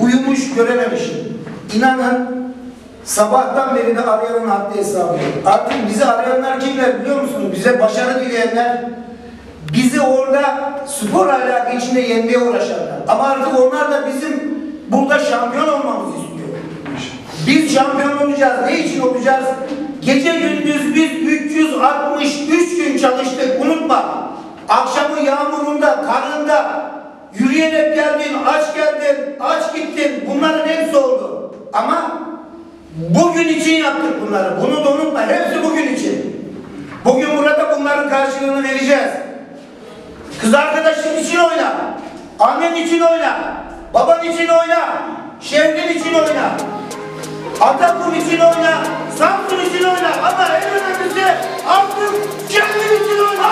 uyumuş görememişim. İnanın sabahtan beri de arayanın haddi hesabı yok. Artık bizi arayanlar kimler biliyor musunuz? Bize başarı dileyenler, bizi orada spor alakası içinde yenmeye uğraşanlar. Ama artık onlar da bizim burada şampiyon olmamızı istiyor. Biz şampiyon olacağız. Ne için olacağız? Gece gündüz biz 363 gün çalıştık. Unutma. Akşamı yağmurunda, karında yürüyerek geldin, aç geldin, aç gittin. Bunların hepsi oldu. Ama bugün için yaptık bunları. Bunu da unutma. Hepsi bugün için. Bugün burada bunların karşılığını vereceğiz. Kız arkadaşın için oyna. Annen için oyna. Baban için oyna. Şehrin için oyna. Atakum için oyna. Samsun için oyna. Ama en önemlisi artık kendin için oyna.